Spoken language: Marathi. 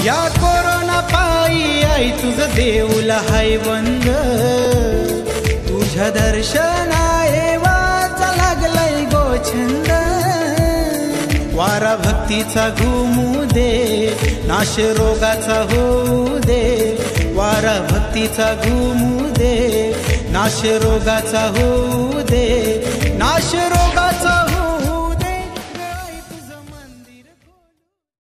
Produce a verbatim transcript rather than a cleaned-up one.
या कोरोना पायी आई तुझं देऊळ हाय बंद, तुझ्या दर्शनाये वाचा लागलाय गोछंद. वारा भक्तीचा घुमू दे, नाश रोगाचा होऊ दे. वारा भक्तीचा घुमू दे, नाश रोगाचा होऊ दे. नाश रोगाचा